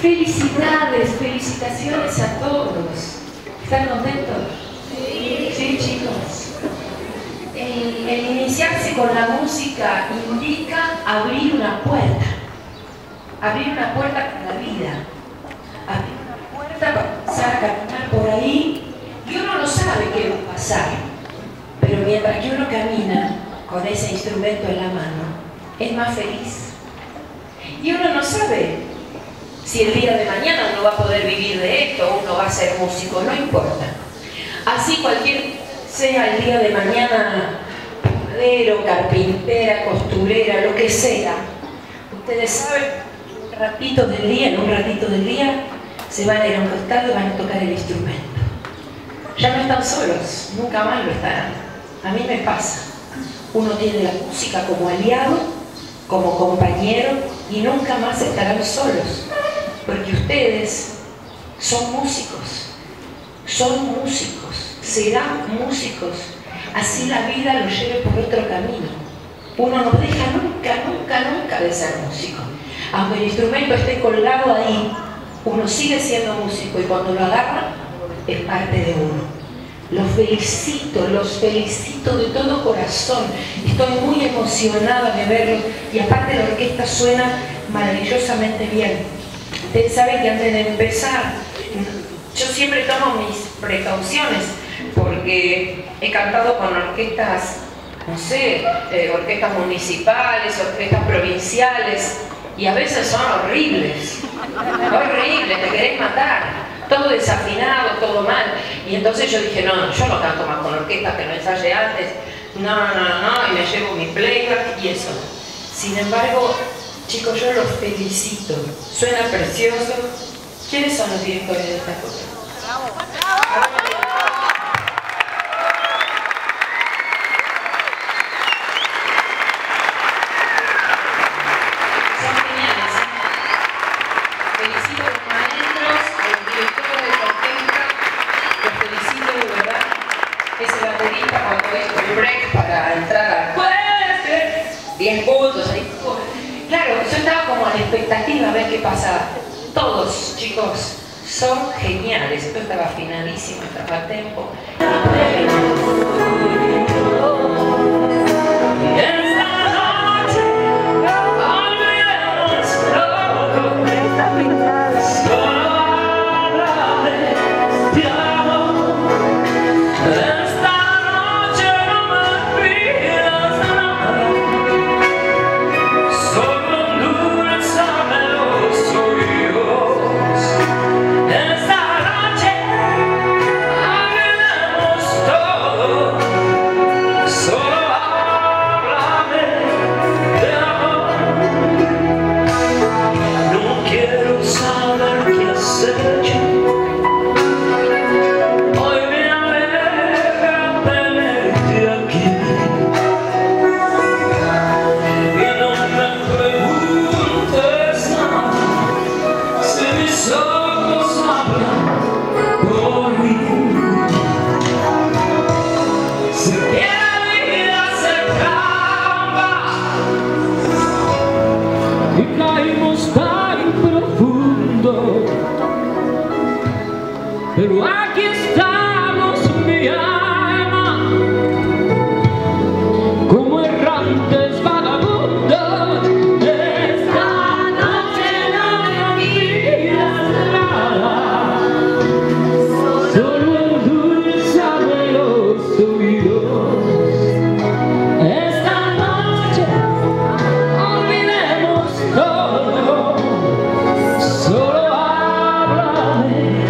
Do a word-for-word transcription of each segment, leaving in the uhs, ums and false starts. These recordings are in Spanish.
Felicidades, felicitaciones a todos. ¿Están contentos? Sí, sí, chicos. El, el iniciarse con la música indica abrir una puerta. Abrir una puerta con la vida. Abrir una puerta para empezar a caminar por ahí. Y uno no sabe qué va a pasar. Pero mientras que uno camina con ese instrumento en la mano, es más feliz. Y uno no sabe si el día de mañana uno va a poder vivir de esto o uno va a ser músico, no importa. Así cualquier sea el día de mañana, panadero, carpintera, costurera, lo que sea, ustedes saben, un ratito del día, en un ratito del día, se van a ir a un costado y van a tocar el instrumento. Ya no están solos, nunca más lo estarán. A mí me pasa. Uno tiene la música como aliado, como compañero, y nunca más estarán solos. Porque ustedes son músicos, son músicos, serán músicos, así la vida los lleve por otro camino. Uno no deja nunca, nunca, nunca de ser músico. Aunque el instrumento esté colgado ahí, uno sigue siendo músico y cuando lo agarra, es parte de uno. Los felicito, los felicito de todo corazón. Estoy muy emocionada de verlos y aparte la orquesta suena maravillosamente bien. Ustedes saben que antes de empezar, yo siempre tomo mis precauciones porque he cantado con orquestas, no sé, eh, orquestas municipales, orquestas provinciales, y a veces son horribles, horribles, te querés matar, todo desafinado, todo mal. Y entonces yo dije, no, yo no canto más con orquestas que no ensayé antes, no, no, no, no, y me llevo mi playback y eso. Sin embargo, chicos, yo los felicito. Suena precioso. ¿Quiénes son los directores de esta cosa? ¡Bravo! ¡Bravo! Son geniales, ¿eh? Felicito a los maestros, a los directores de la orquesta. Los felicito de verdad. Ese baterista cuando hizo el break para entrar a diez puntos ahí. Claro, yo estaba como a la expectativa a ver qué pasaba. Todos, chicos, son geniales. Esto estaba afinadísimo, estaba a tempo. Pero aquí estamos, mi alma, como errantes vagabundos. Esta noche no me olvidas nada, solo endulzame los oídos. Esta noche olvidemos todo, solo háblame.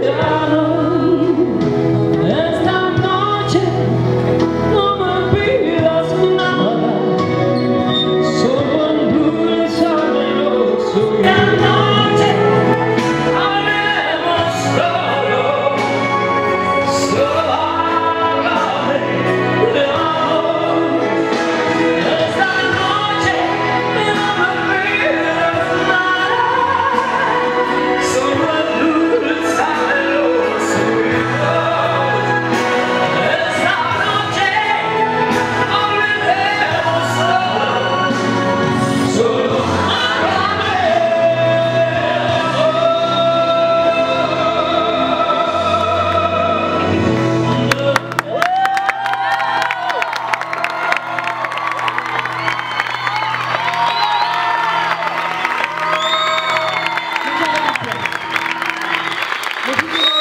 Esta noche no me pidas nada, solo endulzame los oídos. Esta noche hablemos todo, solo háblame de amor. Esta noche no me pidas nada, solo endulzame los oídos. Esta noche olvidemos todo, solo háblame Muchísimas